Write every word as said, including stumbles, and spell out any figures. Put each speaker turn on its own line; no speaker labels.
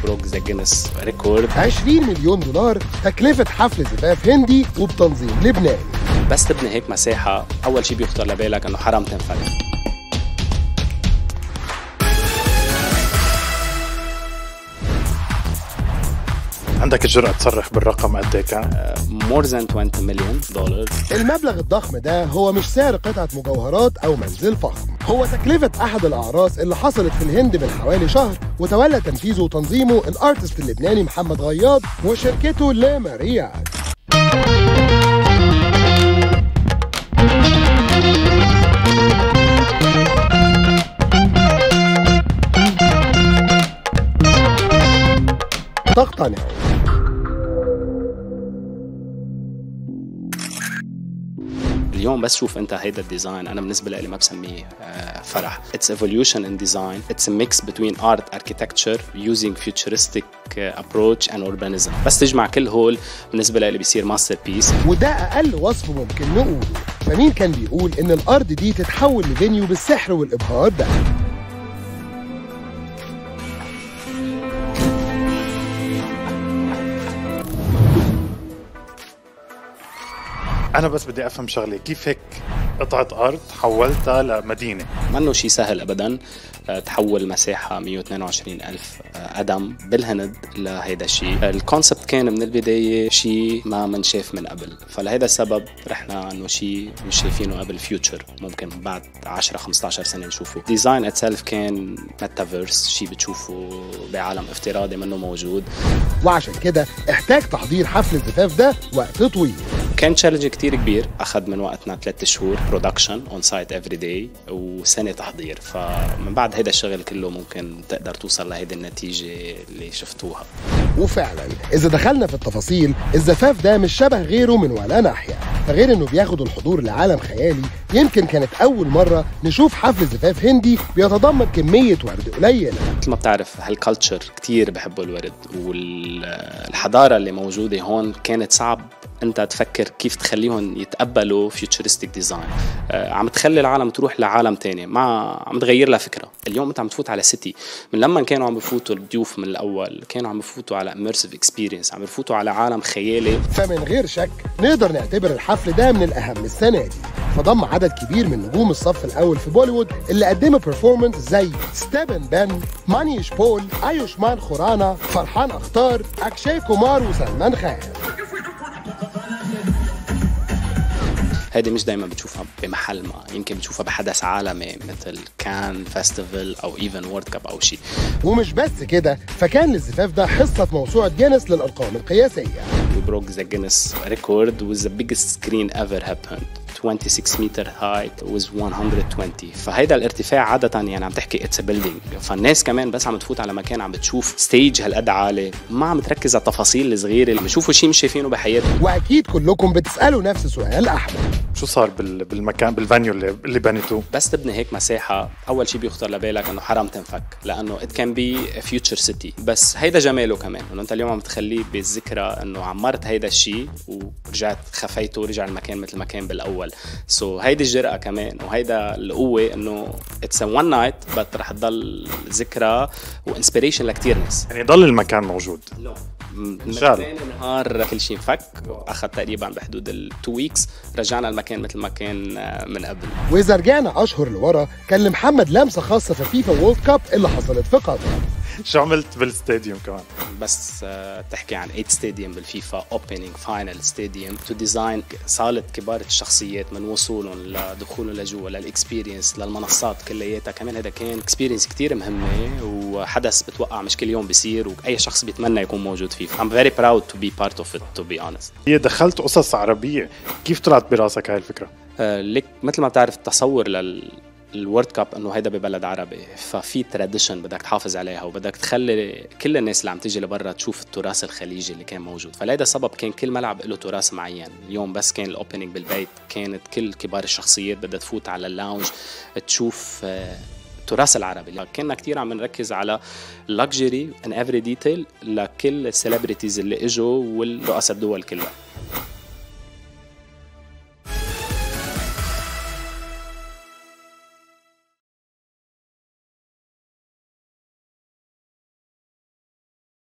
وبروك ذا جينيس ريكورد.
عشرين مليون دولار تكلفة حفل زفاف هندي وبتنظيم لبناني.
بس تبني هيك مساحة أول شيء بيخطر لبالك إنه حرام تنفك.
عندك الجرأة تصرح بالرقم قد ايه كان؟
more than twenty million دولار.
المبلغ الضخم ده هو مش سعر قطعة مجوهرات أو منزل فخم، هو تكلفة أحد الأعراس اللي حصلت في الهند من حوالي شهر، وتولى تنفيذه وتنظيمه الارتست اللبناني محمد غياض وشركته لماريات. تقتنع
اليوم بس شوف انت هيدا الديزاين، انا بالنسبه لي ما بسميه فرح. It's evolution in design. It's a mix between art, architecture using futuristic approach and urbanism. بس تجمع كل هول بالنسبه لي بيصير ماستر بيس.
وده اقل وصف ممكن نقوله. فمين كان بيقول ان الارض دي تتحول لفينيو بالسحر والابهار ده؟
أنا بس بدي أفهم شغلة، كيف هيك قطعة أرض حولتها لمدينة؟
منه شيء سهل أبداً تحول مساحة مية واثنين وعشرين ألف قدم بالهند لهيدا الشيء. الكونسبت كان من البداية شيء ما منشاف من قبل، فلهيدا السبب رحنا إنه شيء مش شايفينه قبل فيوتشر، ممكن بعد عشرة خمسة عشر سنة نشوفه. ديزاين اتسلف كان ميتافيرس، شيء بتشوفه بعالم افتراضي منه موجود،
وعشان كده احتاج تحضير حفل الزفاف ده وقت طويل.
كان تشالنج كتير كبير، أخذ من وقتنا ثلاثة شهور برودكشن اون سايت افري داي وسنة تحضير. فمن بعد هيدا الشغل كله ممكن تقدر توصل لهيدي النتيجة اللي شفتوها.
وفعلا إذا دخلنا في التفاصيل، الزفاف ده مش شبه غيره من ولا ناحية، فغير إنه بياخد الحضور لعالم خيالي، يمكن كانت أول مرة نشوف حفل زفاف هندي بيتضمن كمية ورد قليلة.
مثل ما بتعرف هالكالتشر كتير بحبوا الورد، والحضارة اللي موجودة هون كانت صعب انت تفكر كيف تخليهم يتقبلوا فيوتشرستيك ديزاين. آه عم تخلي العالم تروح لعالم تاني، ما عم تغير لها فكره. اليوم انت عم تفوت على سيتي، من لما كانوا عم بفوتوا الضيوف من الاول كانوا عم بفوتوا على immersive experience، عم بفوتوا على عالم خيالي.
فمن غير شك نقدر نعتبر الحفل ده من الاهم السنه دي، فضم عدد كبير من نجوم الصف الاول في بوليوود اللي قدموا بيرفورمانس زي ستيفن بن، مانيش بول، ايوشمان خورانا، فرحان اختار، اكشاي كومار وسلمان خان.
هيدي مش دايما بتشوفها بمحل ما، يمكن بتشوفها بحدث عالمي مثل كان فيستيفال او ايفن وورد كاب او شيء.
ومش بس كده، فكان للزفاف ده حصه في موسوعه جينيس للارقام القياسيه.
We broke the Guinness record with the biggest screen ever happened. twenty-six meter height with one hundred twenty. فهيدا الارتفاع عادة يعني عم تحكي it's a building، فالناس كمان بس عم تفوت على مكان عم بتشوف ستيج هالقد عالي، ما عم تركز على التفاصيل الصغيرة اللي عم يشوفوا شيء مش شايفينه بحياتهم.
واكيد كلكم بتسألوا نفس سؤال احمد،
شو صار بالمكان بالفانيو اللي اللي بنيتوه؟
بس تبني هيك مساحة أول شيء بيخطر لبالك إنه حرام تنفك، لأنه it can be a future city. بس هيدا جماله كمان، إنه أنت اليوم عم تخليه بالذكرى إنه عمرت هيدا الشيء ورجعت خفيته ورجع المكان مثل ما كان بالأول. so هيدي الجرأة كمان وهيدا القوة إنه it's a one night but رح تضل ذكرى وإنسبيريشن لكتير ناس.
يعني ضل المكان موجود؟
لا من ثاني نهار كل شيء انفك، أخذ تقريبا بحدود التو ويكس، رجعنا المكان مثل ما كان من قبل.
وإذا رجعنا أشهر لورا كان لمحمد لمسة خاصة في فيفا وورلد كاب اللي حصلت في قطر.
شو عملت بالستاديوم كمان؟
بس تحكي عن ثمانية ستاديوم بالفيفا اوبننج فاينل ستاديوم تو ديزاين صالة كبار الشخصيات من وصولهم لدخولهم لجوا للاكسبيرينس للمنصات كلياتها. كمان هذا كان اكسبيرينس كتير مهمة وحدث بتوقع مش كل يوم بيصير واي شخص بيتمنى يكون موجود فيه. I'm very proud to be part of it to be honest.
هي دخلت قصص عربية، كيف طلعت براسك هاي الفكرة؟
آه ليك مثل ما بتعرف التصور لل الورد كاب انه هيدا ببلد عربي، ففي تراديشن بدك تحافظ عليها وبدك تخلي كل الناس اللي عم تيجي لبرا تشوف التراث الخليجي اللي كان موجود. فلهذا السبب كان كل ملعب له تراث معين. اليوم بس كان الاوبننج بالبيت، كانت كل كبار الشخصيات بدها تفوت على اللاونج تشوف التراث العربي. كنا كتير عم نركز على luxury and every detail لكل السيلبريتيز اللي اجوا والرؤساء الدول كلها.